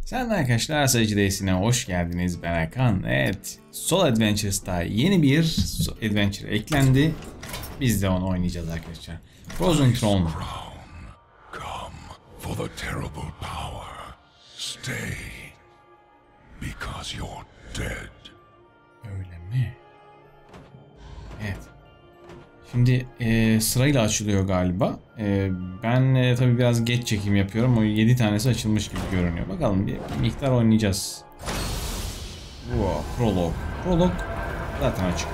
Sen arkadaşlar Sayıcı Değilsin'e hoş geldiniz. Ben Hakan. Evet, Solo Adventures'ta yeni bir adventure eklendi. Biz de onu oynayacağız arkadaşlar. Frozen Throne. Come for the terrible power. Stay because you're dead. Öyle mi? Evet. Şimdi sırayla açılıyor galiba. Ben tabii biraz geç çekim yapıyorum. O 7 tanesi açılmış gibi görünüyor. Bakalım bir miktar oynayacağız. Wow, prolog. Prolog zaten açık.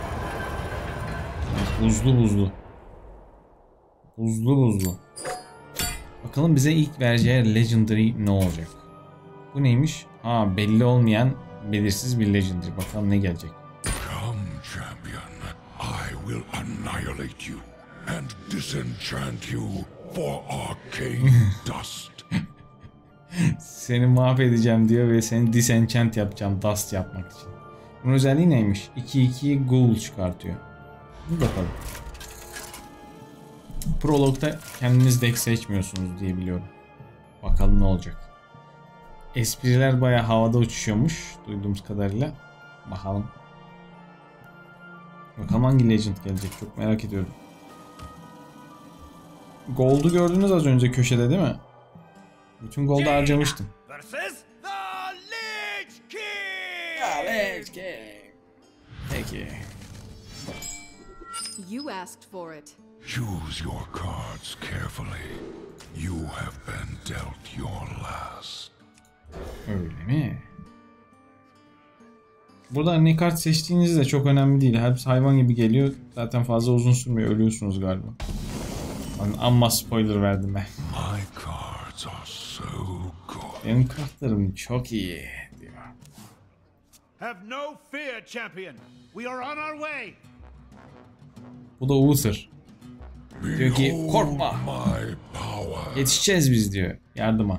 Buzlu buzlu. Buzlu buzlu. Bakalım bize ilk vereceği Legendary ne olacak? Bu neymiş? Ha, belli olmayan belirsiz bir Legendary. Bakalım ne gelecek. Come, champion. I will annihilate you and disenchant you for arcane dust. Seni mahvedeceğim diyor ve seni disenchant yapacağım dust yapmak için. Bunun özelliği neymiş? 2-2 ghoul çıkartıyor. Bir bakalım. Prolog'da kendiniz deck seçmiyorsunuz diye biliyorum. Bakalım ne olacak. Espriler bayağı havada uçuşuyormuş duyduğumuz kadarıyla. Bakalım. Bakalım hangi legend gelecek, çok merak ediyorum. Gold'u gördünüz az önce köşede değil mi? Bütün gold'u harcamıştım. Lich King. Peki. You asked for it. Choose your cards carefully. You have been dealt your last. Öyle mi? Burada ne kart seçtiğiniz de çok önemli değil. Hepsi hayvan gibi geliyor. Zaten fazla uzun sürmüyor. Ölüyorsunuz galiba. Amma spoiler verdim ben. My cards are so good. Benim kartlarım çok iyi diyor. Have no fear, champion. We are on our way. Bu da Uther. Diyor ki Behold korkma. my power. Yetişeceğiz biz diyor. Yardıma.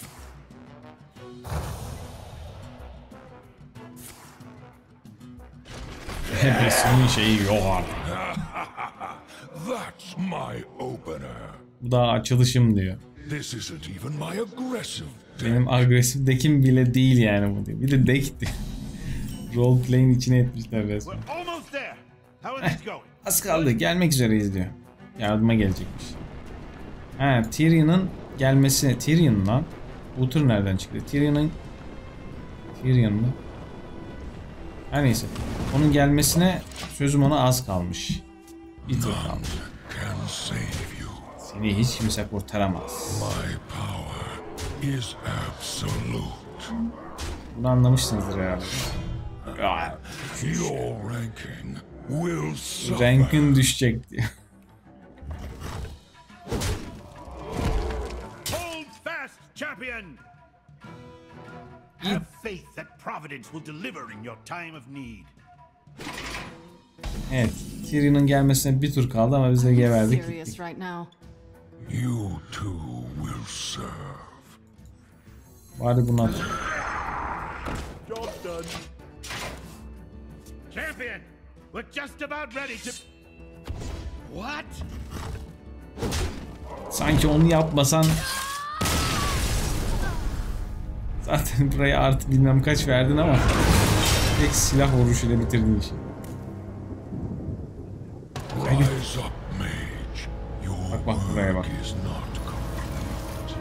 Senin şeyi yok artık. That's my opener. Bu da açılışım diyor. This isn't even my aggressive deck. Benim agresif deckim bile değil yani bu diyor. Bir de deck diyor. Roleplay'in içine etmişler resmen. We're almost there. How is this going? Az kaldı, gelmek üzereyiz diyor. Yardıma gelecekmiş. Ha, Tyrion'un gelmesine... Tyrion lan. Uther nereden çıktı? Tyrion mu? Her neyse. Onun gelmesine sözüm ona az kalmış. Bir tur kalmış. Can save you. Seni hiç kimse kurtaramaz. My power is absolute. Bunu anlamışsınızdır herhalde. Ya, Your ranking will suffer. rankın düşecek diyor. Hold fast, champion. Have faith that Providence will deliver in your time of need. Evet. Tyrion'un gelmesine bir tur kaldı ama biz de geberdik Serious gittik. right now. You too will serve. Bari bunu at. Job done. Champion, we're just about ready to... What? Sanki onu yapmasan... Zaten buraya artı bilmem kaç verdin ama... Tek silah vuruşuyla bitirdin işi. Rise up, mage. Your Bak buraya bak. work is not complete.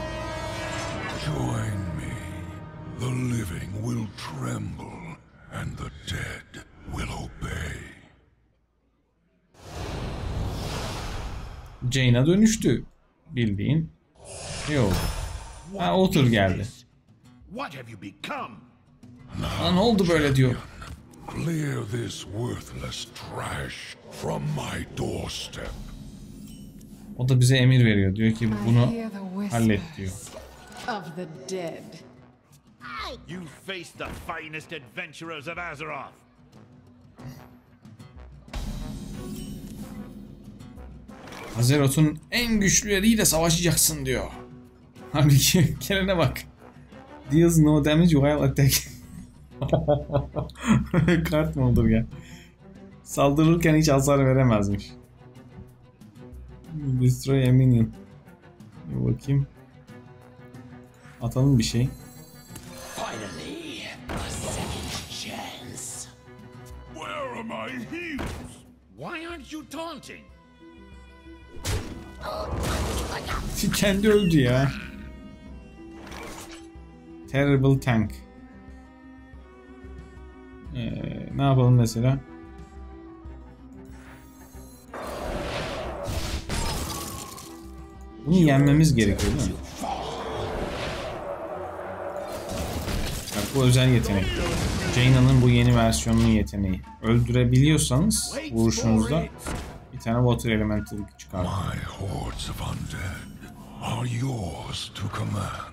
Join me. The living will tremble and the dead will obey. Jane'a dönüştü. Bildiğin. Ne oldu? Ha, Uther geldi. What have you become? Lan ne oldu böyle diyor. Clear this worthless trash from my doorstep. O da bize emir veriyor. Diyor ki bunu I hear the hallet whispers diyor. of the dead. You face the finest adventurers of Azeroth. Azeroth'un en güçlüleriyle savaşacaksın diyor. Halbuki gelene bak. Deals no damage while attack. Kart mı olur ya? Saldırırken hiç hasar veremezmiş. Destroy a minion. Bir bakayım. Atalım bir şey. my heels! Why aren't you taunting? Kendi öldü ya. Terrible tank. Ne yapalım mesela? Bunu yenmemiz gerekiyor değil mi? Bak bu özel yetenek. Jaina'nın bu yeni versiyonunun yeteneği. Öldürebiliyorsanız vuruşunuzda bir tane Water Elemental çıkar. My hordes of undead are yours to command.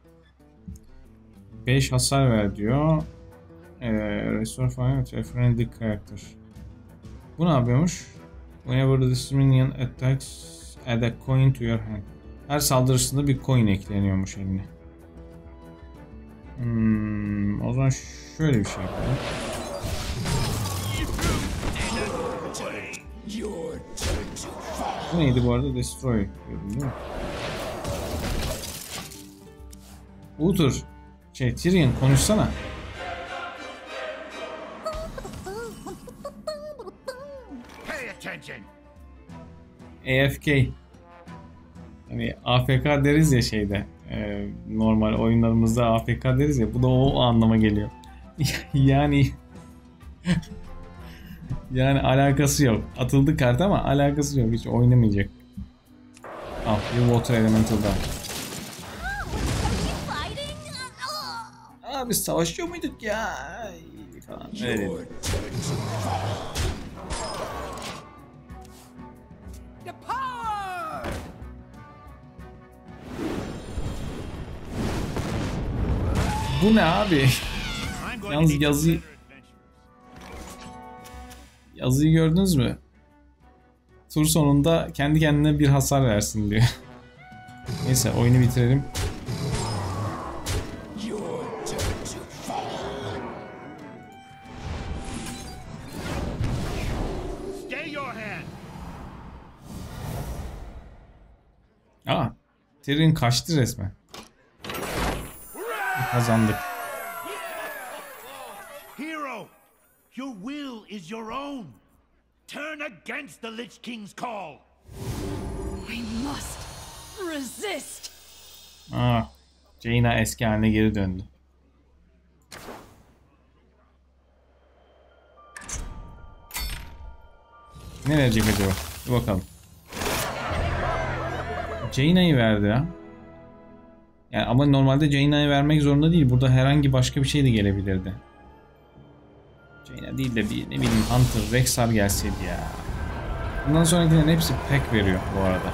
5 hasar ver diyor. Restore fire to a friendly character. Bu ne yapıyormuş? Whenever this minion attacks, add a coin to your hand. Her saldırısında bir coin ekleniyormuş eline. O zaman şöyle bir şey yapalım. Bu neydi bu arada? Destroy diyordum değil mi? Uther, Tyrion konuşsana. Pay attention! AFK. Hani AFK deriz ya şeyde. Normal oyunlarımızda AFK deriz ya. Bu da o anlama geliyor. Yani alakası yok. Atıldı kart ama alakası yok. Hiç oynamayacak. Al bir Water Elemental daha. Biz savaşıyor muyduk ya? Falan. Öyle. Bu ne abi? Yalnız yazıyı gördünüz mü? Tur sonunda kendi kendine bir hasar versin diyor. Neyse oyunu bitirelim. Tyrion kaçtı resmen. Kazandık. Hero, your will is your own. Turn against the Lich King's call. We must resist. Jaina eski haline geri döndü. Ne verecek acaba? Bir bakalım. Jaina'yı verdi ya. Yani ama normalde Jaina'yı vermek zorunda değil. Burada herhangi başka bir şey de gelebilirdi. Jaina değil de bir ne bileyim Hunter, Rexxar gelseydi ya. Bundan sonrakilerin hepsi pack veriyor bu arada.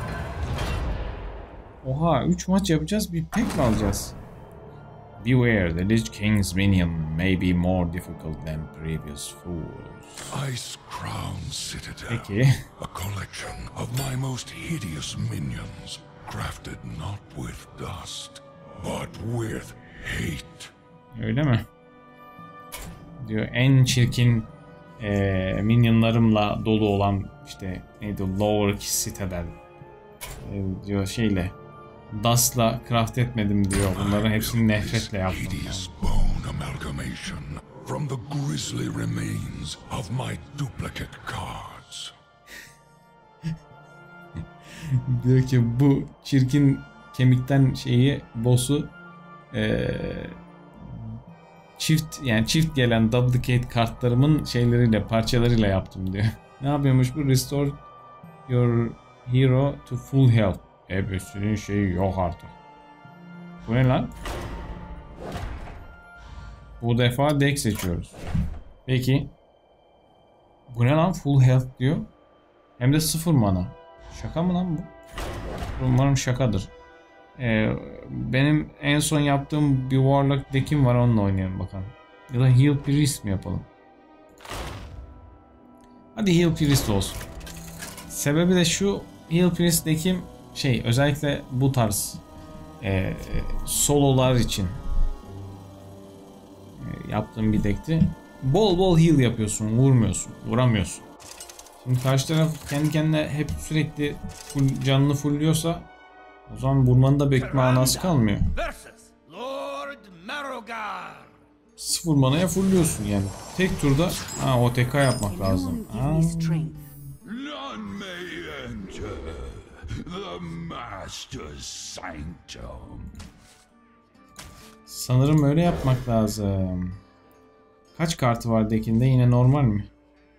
Oha 3 maç yapacağız, bir pack mi alacağız? Beware, the Lich King's minion may be more difficult than previous fools. Ice Crown Citadel. Peki. A collection of my most hideous minions, crafted not with dust, but with hate. Öyle mi? Diyor en çirkin minyonlarımla dolu olan işte neydi Lower Citadel diyor şeyle Dust'la craft etmedim diyor. Bunların hepsini nefretle yaptım. Hideous bone amalgamation from the grisly remains of my duplicate cards. Diyor ki bu çirkin kemikten boss'u çift gelen duplicate kartlarımın parçalarıyla yaptım diyor. Ne yapıyormuş bu? Restore your hero to full health. Hepsinin şeyi yok artık. Bu ne lan? Bu defa deck seçiyoruz. Peki. Bu ne lan? Full health diyor. Hem de 0 mana. Şaka mı lan bu? Umarım şakadır. Benim en son yaptığım bir Warlock deck'im var, onunla oynayalım bakalım. Ya da Heal Priest mi yapalım? Hadi Heal Priest olsun. Sebebi de şu, Heal Priest deck'im özellikle bu tarz sololar için yaptığım bir deck'ti. Bol bol heal yapıyorsun, vuramıyorsun. Şimdi karşı taraf kendi kendine hep sürekli canını fullliyorsa o zaman vurmanın da pek manası kalmıyor. Versus Lord Marogar. 0 manaya fulluyorsun yani. Tek turda OTK yapmak lazım. Alone give me strength. None may enter the Master's sanctum. Sanırım öyle yapmak lazım. Kaç kartı var dekinde? Yine normal mi?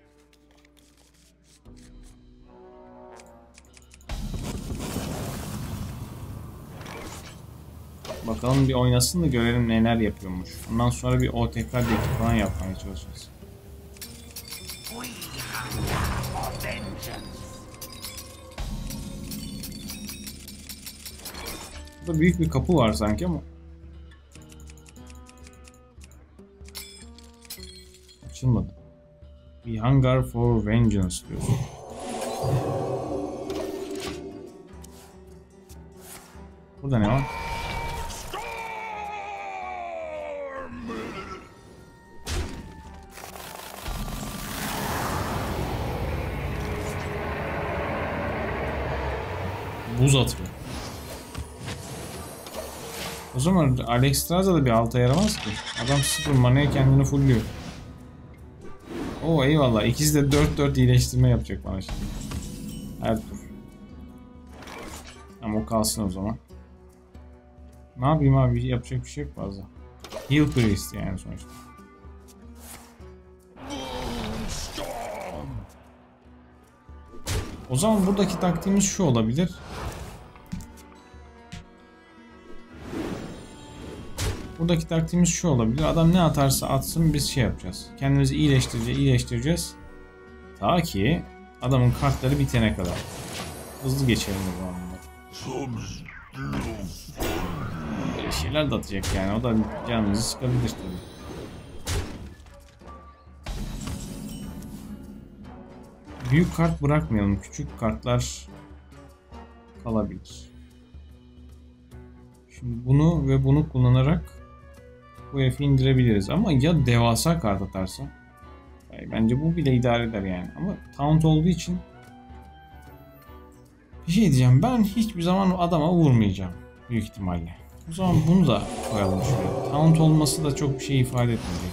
Bakalım bir oynasın da görelim neler yapıyormuş. Ondan sonra bir OTK deki falan yapmaya çalışacağız. Burada büyük bir kapı var sanki ama açılmadı. We hunger for vengeance diyorsun. Burada ne var? Buz atıyor. O zaman Alexstrasza da bir alta yaramaz ki. Adam 0 manaya kendini fullüyor. Oo eyvallah. İkisi de 4-4 iyileştirme yapacak bana şimdi. Her tur. Ama o kalsın o zaman. Ne yapayım abi? Yapacak bir şey yok fazla. Heal Priest yani sonuçta. O zaman buradaki taktiğimiz şu olabilir. Buradaki taktiğimiz şu olabilir. Adam ne atarsa atsın biz şey yapacağız. Kendimizi iyileştireceğiz. Ta ki adamın kartları bitene kadar. Hızlı geçelim o zaman bunları. Böyle şeyler de atacak yani. O da canımızı sıkabilir tabii. Büyük kart bırakmayalım. Küçük kartlar kalabilir. Şimdi bunu ve bunu kullanarak bu herifi indirebiliriz. Ama ya devasa kart atarsa? Yani bence bu bile idare eder yani. Ama taunt olduğu için bir şey diyeceğim. Ben hiçbir zaman adama vurmayacağım. Büyük ihtimalle. O zaman bunu da koyalım şuraya. Taunt olması da çok bir şey ifade etmeyecek.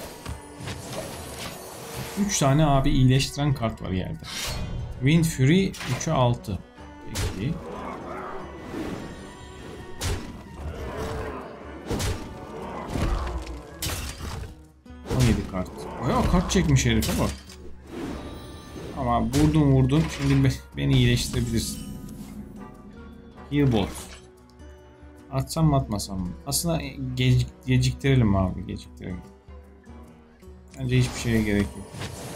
3 tane abi iyileştiren kart var yerde. Wind Fury 3'e 6. Peki. Kart. Bayağı kart çekmiş herife bak. Ama vurdun. Şimdi beni iyileştirebilirsin. Heal Bolt. Atsam mı atmasam mı? Aslında geciktirelim abi. Geciktirelim. Bence hiçbir şeye gerek yok.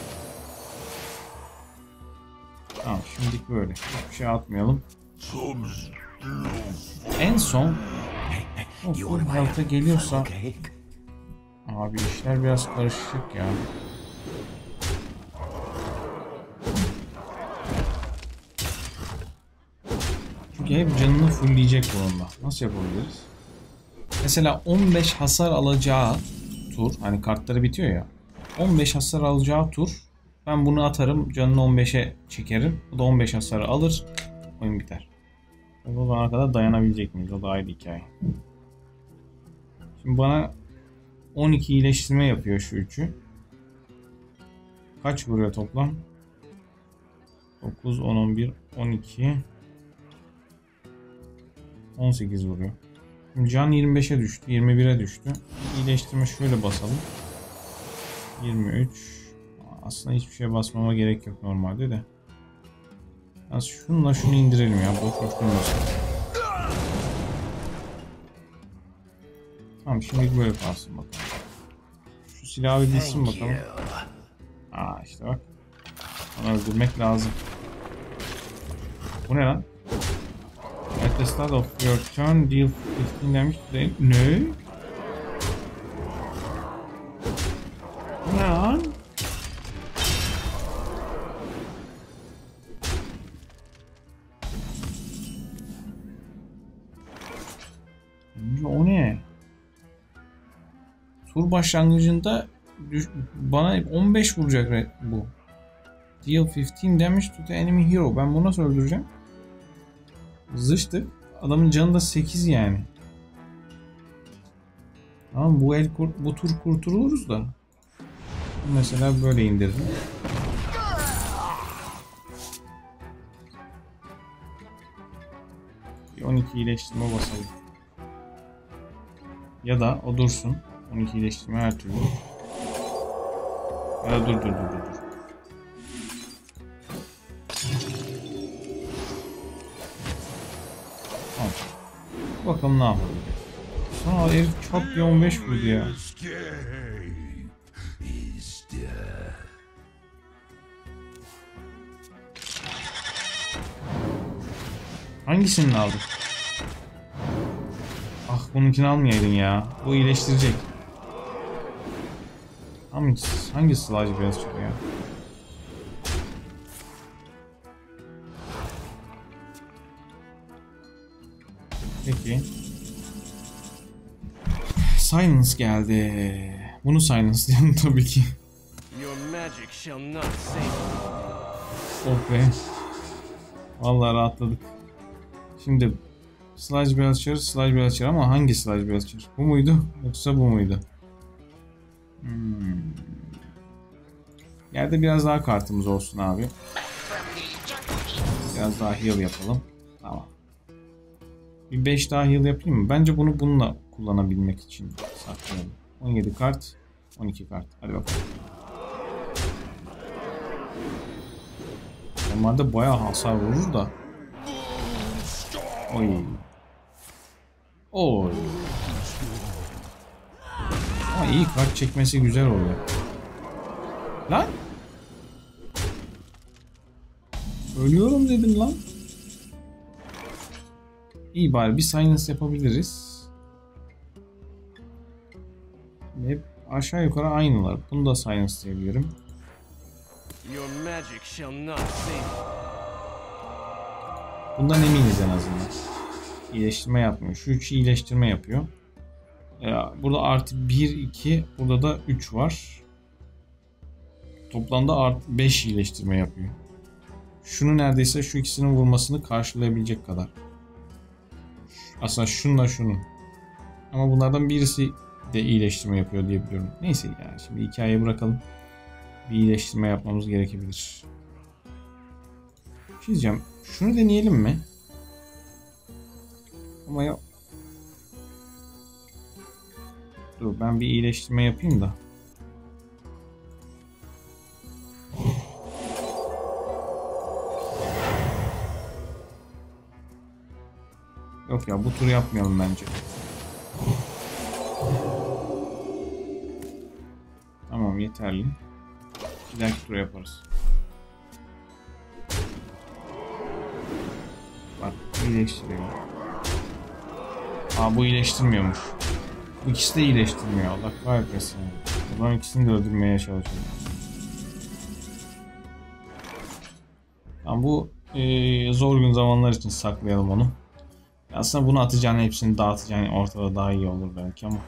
Tamam şimdilik böyle. Hiçbir şey atmayalım. En son o full health'a geliyorsa abi işler biraz karışık ya. Çünkü hep canını fullleyecek bununla. Nasıl yapabiliriz? Mesela 15 hasar alacağı tur, hani kartları bitiyor ya. 15 hasar alacağı tur ben bunu atarım, canını 15'e çekerim. O da 15 hasarı alır. Oyun biter. O zamana kadar dayanabilecek miyiz? O da ayrı hikaye. Şimdi bana 12 iyileştirme yapıyor şu üçü. Kaç vuruyor toplam? 9, 10, 11, 12, 18 vuruyor. Şimdi can 25'e düştü, 21'e düştü. İyileştirme şöyle basalım. 23. Aslında hiçbir şeye basmama gerek yok normalde de. Az şununla şunu indirelim ya. Boş durmasın. Tamam şimdi böyle kalsın bakalım. Şu silahı bir bitsin bakalım. İşte bak. Onu öldürmek lazım. Bu ne lan? At the start of your turn deal 15 damage to the... Ne? Bu ne lan? O ne? Tur başlangıcında bana 15 vuracak bu. Deal 15 damage to the enemy hero. Ben bunu nasıl öldüreceğim? Zıştı. Adamın canı da 8 yani. Tamam, bu tur kurtuluruz da. Mesela böyle indirdim. Bir 12 iyileştirme basalım. Ya da o dursun. 12 iyileştirme her türlü. Ya da dur. Tamam. Bakalım ne yapalım. Sonra herif çok bir 15 vurdu ya. Hangisini aldık? Ah, bununkini almayaydın ya. Bu iyileştirecek. Hangi sılacı biraz çok ya? Peki. Silence geldi. Bunu Silence diyorum tabii ki. Oh be. Vallahi rahatladık. Şimdi Sludge Belcher ama hangi Sludge Belcher? Bu muydu yoksa bu muydu? Yerde biraz daha kartımız olsun abi. Biraz daha heal yapalım. Tamam. Bir 5 daha heal yapayım mı? Bence bunu bununla kullanabilmek için saklayalım. 17 kart, 12 kart. Hadi bakalım. Normalde bayağı hasar vurur da. Oy. Oy. Ama iyi kart çekmesi güzel oluyor. Lan. Ölüyorum dedim lan. İyi, bari bir silence yapabiliriz. Hep aşağı yukarı aynılar. Bunu da silence diyebilirim. Bundan eminiz en azından. İyileştirme yapmıyor. Şu 3 iyileştirme yapıyor. Burada artı 1, 2. Burada da 3 var. Toplamda artı 5 iyileştirme yapıyor. Şunu neredeyse şu ikisinin vurmasını karşılayabilecek kadar. Aslında şununla şunu. Ama bunlardan birisi de iyileştirme yapıyor diye biliyorum. Neyse yani şimdi hikayeyi bırakalım. Bir iyileştirme yapmamız gerekebilir. Bir şey diyeceğim. Şunu deneyelim mi? Ama ya... Dur, ben bir iyileştirme yapayım da. Yok ya, bu tur yapmayalım bence. Tamam, yeterli. Bir dahaki tur yaparız. Bak, iyileştiriyor. Aa, bu iyileştirmiyormuş. Bu ikisi de iyileştirmiyor. Allah kahretmesin. Ben ikisini de öldürmeye çalışıyorum. Tamam, bu zor gün zamanlar için saklayalım onu. Aslında bunu atacağını, hepsini dağıtacağını ortada daha iyi olur belki ama.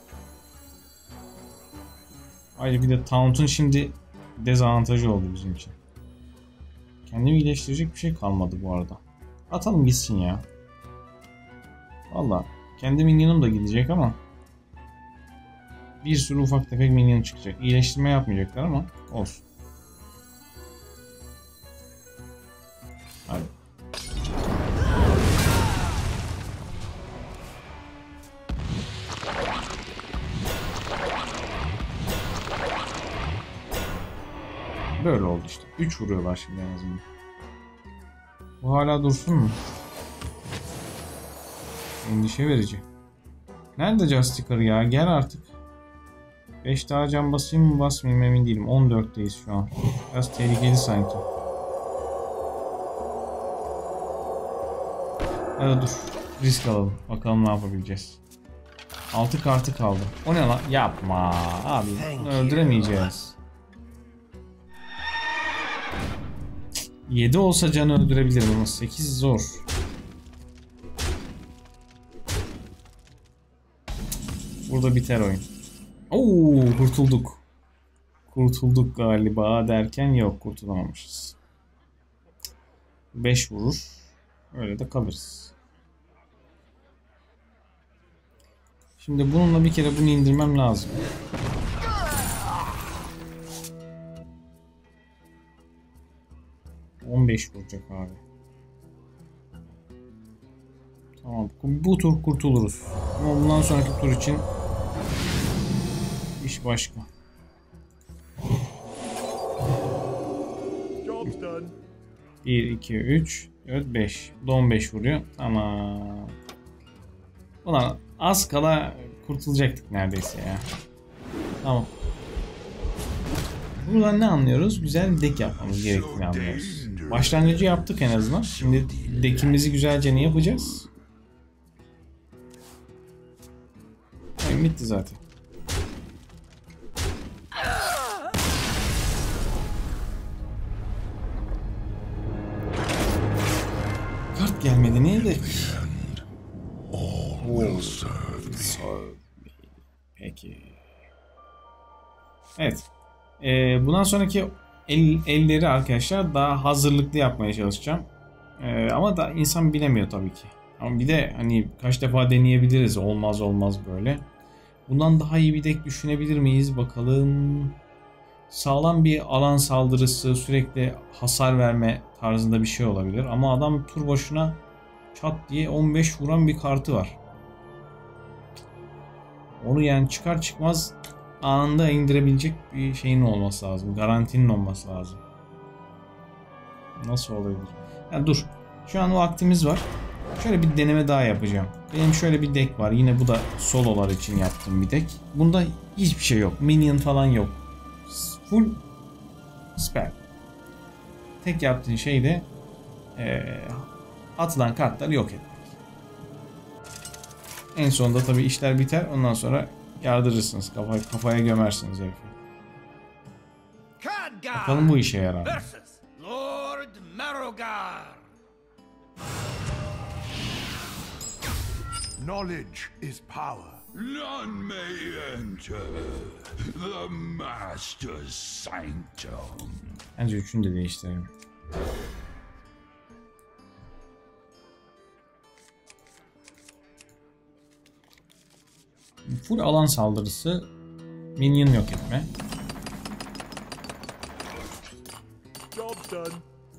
Ayrıca bir de Taunt'un şimdi dezavantajı oldu bizim için. Kendimi iyileştirecek bir şey kalmadı bu arada. Atalım gitsin ya. Valla kendi minyonum da gidecek ama bir sürü ufak tefek minyon çıkacak. İyileştirme yapmayacaklar ama olsun. Hadi. Böyle oldu işte. 3 vuruyorlar şimdi en azından. Bu hala dursun mu? Endişe verici. Nerede Justicar ya? Gel artık. 5 daha can basayım mı basmayayım emin değilim. 14'teyiz şu an. Biraz tehlikeli sanki. Ya da dur. Risk alalım. Bakalım ne yapabileceğiz. 6 kartı kaldı. O ne lan? Yapma. Abi bunu öldüremeyeceğiz. 7 olsa canı öldürebilirim ama 8 zor. Burada biter oyun. Oo, kurtulduk. Kurtulduk galiba derken yok, kurtulamamışız. 5 vurur. Öyle de kalırız. Şimdi bununla bir kere bunu indirmem lazım. ...15 vuracak abi. Tamam, bu tur kurtuluruz. Ama bundan sonraki tur için... iş başka. Job's done. 1, 2, 3, 4, 5. Bu da 15 vuruyor. Tamam. Ulan az kala kurtulacaktık neredeyse ya. Tamam. Buradan ne anlıyoruz? Güzel bir deck yapmamız gerektiğini anlıyoruz. Başlangıcı yaptık en azından. Şimdi deck'imizi güzelce ne yapacağız? Oyun bitti zaten. Kart gelmedi. Neydi? Will serve me. Peki. Evet. Bundan sonraki elleri arkadaşlar daha hazırlıklı yapmaya çalışacağım. Ama da insan bilemiyor tabii ki. Ama bir de hani kaç defa deneyebiliriz. Olmaz böyle. Bundan daha iyi bir deck düşünebilir miyiz? Bakalım. Sağlam bir alan saldırısı, sürekli hasar verme tarzında bir şey olabilir. Ama adam tur başına çat diye 15 vuran bir kartı var. Onu yani çıkar çıkmaz anında indirebilecek bir şeyin olması lazım. Garantinin olması lazım. Nasıl olabilir? Ya dur. Şu an vaktimiz var. Şöyle bir deneme daha yapacağım. Benim şöyle bir deck var. Yine bu da sololar için yaptığım bir deck. Bunda hiçbir şey yok. Minion falan yok. Full spell. Tek yaptığın şey de atılan kartları yok etmek. En sonunda tabii işler biter. Ondan sonra yardırırsınız. Kafaya gömersiniz herifi. Bakalım bu işe yarar. Versus Lord Marogar. Knowledge is power. None may enter the Master's sanctum. Bence üçünü de değiştirelim. Full alan saldırısı, minion yok etme. Job's done.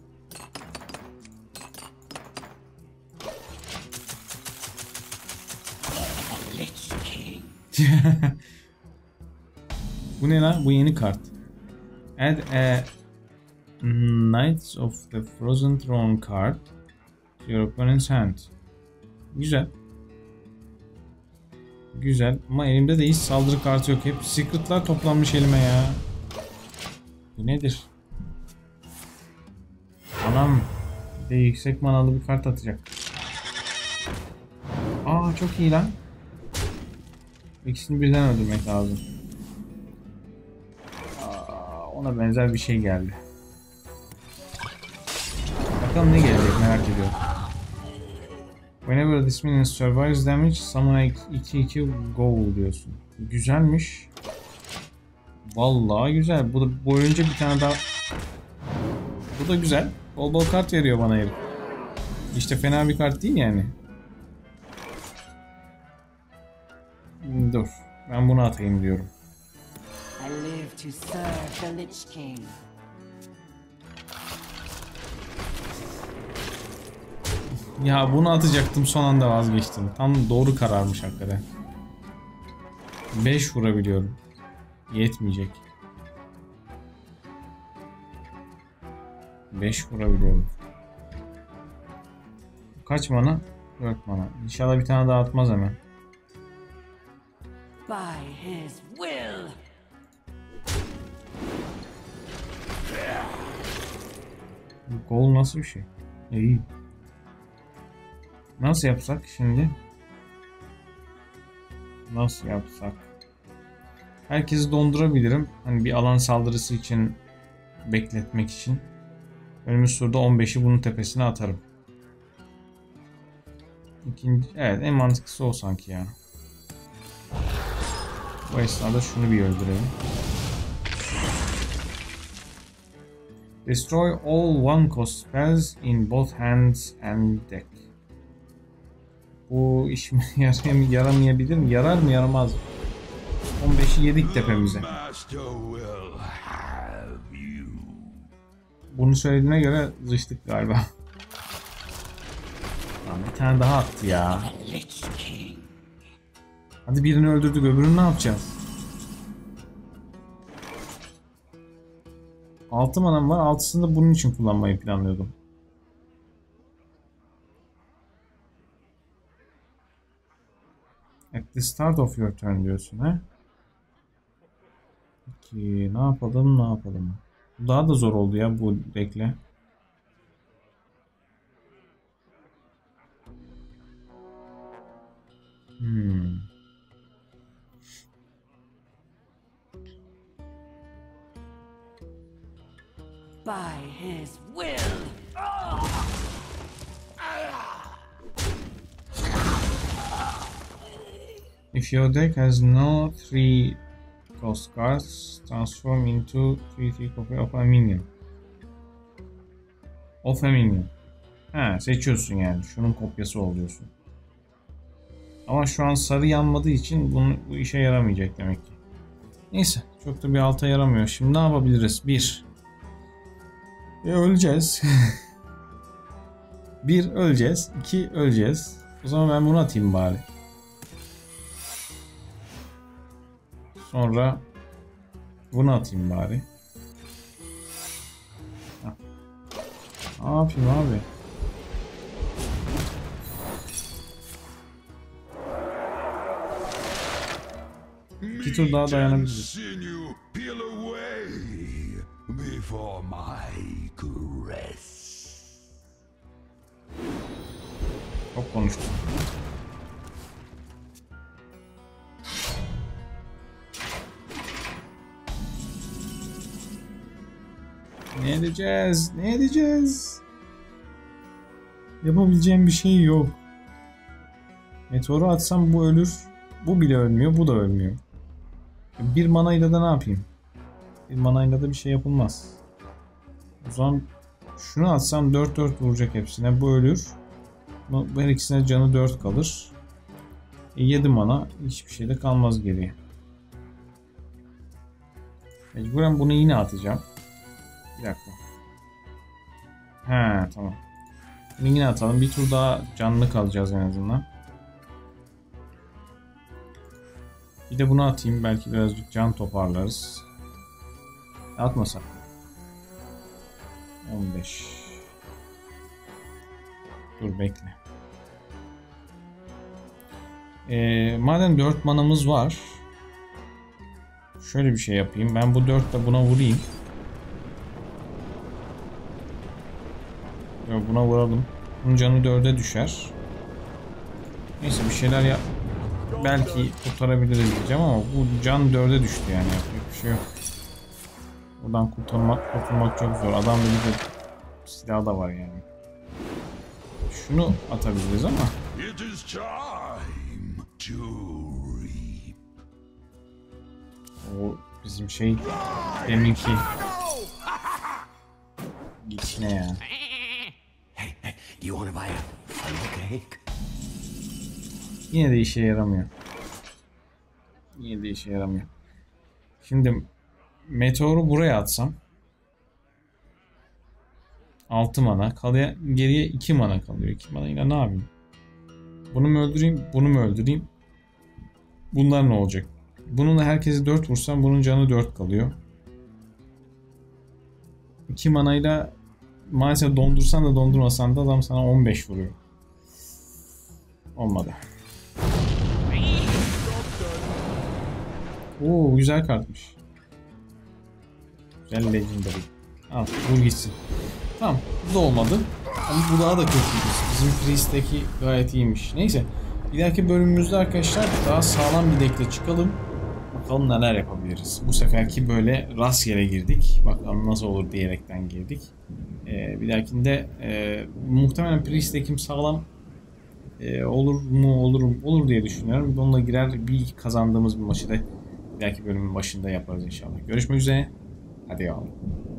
Bu ne lan? Bu yeni kart. Add a Knights of the Frozen Throne card to your opponent's hand. Güzel. Güzel ama elimde de hiç saldırı kartı yok. Hep secret'lar toplanmış elime ya. Bu nedir? Anam. Bir de yüksek manalı bir kart atacak. Aa çok iyi lan. İkisini birden öldürmek lazım. Ona benzer bir şey geldi. Bakalım ne gelecek, merak ediyorum. Whenever this minion survives damage, summon 2-2 goal diyorsun. Güzelmiş. Vallahi güzel. Bu oyunca bir tane daha. Bu da güzel. Bol bol kart veriyor bana herif. İşte fena bir kart değil yani. Dur. Ben bunu atayım diyorum. I live to serve the Lich King. Ya bunu atacaktım, son anda vazgeçtim. Tam doğru kararmış hakikaten. 5 vurabiliyorum. Yetmeyecek. 5 vurabiliyorum. Kaç mana? 4 mana. İnşallah bir tane daha atmaz hemen. By his will. Bu gol nasıl bir şey? İyi. Nasıl yapsak şimdi? Nasıl yapsak? Herkesi dondurabilirim. Hani bir alan saldırısı için, bekletmek için. Önümüz turda 15'i bunun tepesine atarım. Evet, en mantıklısı o sanki ya. Bu esnada şunu bir öldürelim. Destroy all one cost spells in both hands and deck. Bu işime yaramayabilir mi? Yarar mı yaramaz mı? 15'i yedik tepemize. Master will have you. Bunu söylediğine göre zıçtık galiba. Lan bir tane daha attı ya. Lich King. Hadi birini öldürdük, öbürünü ne yapacağız? 6 manam var. 6'sını da bunun için kullanmayı planlıyordum. At the start of your turn diyorsun ha? Peki ne yapalım ne yapalım? Bu daha da zor oldu ya bu dekle. By his will. If your deck has no 3 cost cards, transform into 3 copy of a minion. Of a minion. Ha, seçiyorsun yani. Şunun kopyası oluyorsun. Ama şu an sarı yanmadığı için bu işe yaramayacak demek ki. Neyse. Çok da bir alta yaramıyor. Şimdi ne yapabiliriz? 1. Öleceğiz. 1 öleceğiz. 2 öleceğiz. O zaman ben bunu atayım bari. Sonra bunu atayım bari. Heh. Ne yapayım abi? Bir tur daha dayanabiliriz. Sinew peel away before my caress. Çok konuştum. Ne edeceğiz? Ne edeceğiz? Yapabileceğim bir şey yok. Meteoru atsam bu ölür. Bu bile ölmüyor. Bu da ölmüyor. Bir manayla da ne yapayım? Bir manayla da bir şey yapılmaz. O zaman şunu atsam 4-4 vuracak hepsine. Bu ölür. Bu her ikisine canı 4 kalır. 7 mana. Hiçbir şey de kalmaz geriye. Mecburen bunu yine atacağım. Bir dakika. He tamam. Bunu yine atalım. Bir tur daha canlı kalacağız en azından. Bir de bunu atayım. Belki birazcık can toparlarız. Atmasak. 15. Dur bekle. Madem 4 manamız var. Şöyle bir şey yapayım. Ben bu 4 de buna vurayım. Buna vuralım. Bunun canı 4'e düşer. Neyse bir şeyler yap. Belki kurtarabiliriz diyeceğim ama bu can 4'e düştü yani. Yapacak bir şey yok. Buradan kurtulmak çok zor. Adamda bir de silah da var yani. Şunu atabiliriz ama. It is time to reap. O bizim şey deminki gitme ya. Hey, do you want to buy a cake? Yine de işe yaramıyor. Yine de işe yaramıyor. Şimdi meteoru buraya atsam 6 mana kalıyor. Geriye 2 mana kalıyor. 2 mana ile ne yapayım? Bunu mu öldüreyim? Bunu mu öldüreyim? Bunlar ne olacak? Bununla herkesi 4 vursam bunun canı 4 kalıyor. 2 mana ile maalesef dondursan da dondurmasan da adam sana 15 vuruyor. Olmadı. Oo güzel kartmış. Güzel legendary. Al vur gitsin. Tamam bu da olmadı. Ama bu daha da kötüydü. Bizim Priest'teki gayet iyiymiş. Neyse. Bir dahaki bölümümüzde arkadaşlar daha sağlam bir deckle çıkalım. Bakalım neler yapabiliriz. Bu seferki böyle rastgele girdik. Bakalım nasıl olur diyerekten girdik. Bir dahakinde muhtemelen Priest deck'im sağlam olur mu olur diye düşünüyorum. Onunla girer bir kazandığımız bir maçı da bir dahaki bölümün başında yaparız inşallah. Görüşmek üzere. Hadi yavrum.